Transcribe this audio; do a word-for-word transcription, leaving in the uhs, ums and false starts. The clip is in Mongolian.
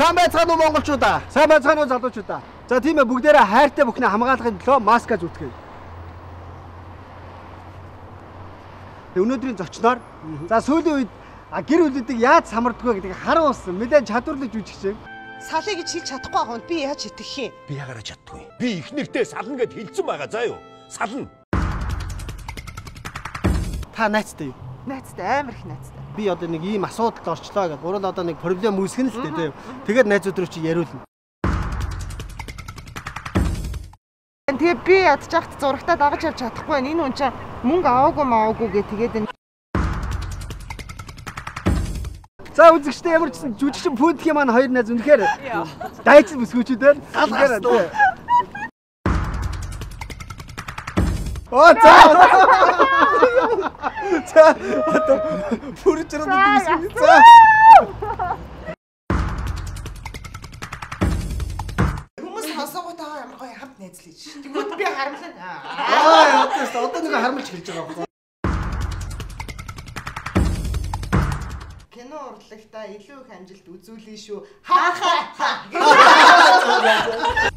Сайн байцгаана уу монголчуудаа. Сайн байцгаана уу залуучуудаа. За тийм ээ бүгдээрээ хайртай бүхний хамгаалахын төлөө маска зүтгэе. Өнөөдрийн зочноор за сүүлийн үед гэр бүлүүдийг яаж самарддаг вэ гэдгийг харуулсан. Мэдээж чадварлаг жүжигч. Салыг гэж хэлж чадахгүй байгаа нь би яаж итгэх юм? Би ягараа чаддгүй. Би их нэртэй сална гэд хэлсэн байгаа заа юу. Сална. Та найцтай юу? Найцтай амар их найцтай. Би одоо нэг ийм асуудалд орчлоо гэж гурал одоо нэг проблем үүсгэн л дээ тийм. Тэгээд найзууд руу чи яриулна. Тэгээ би ядж яхад зурагтаа дагаж явж чадахгүй байна. Энэ хүн чинь мөнгө аваагүй мааваагүй гэ тэгээд энэ. За үзэгчтэй ямар ч жүжигчин пүнтхийн маань хоёр найз үнэхээр дайцсан бүсгүүчүүд байна. Үнэхээр. Оо за. За одоо бүрчрээд бүсгүүч. За. Хүмүүс хасаагуудаа ямар гоё хамт найзлж. Тэгвэл би харамлаа. Аа одоо одоо нэг харамлж хэлж байгаа юм. Кино урлагтаа илүү их амжилт үзүүлнэ шүү. Ха ха ха.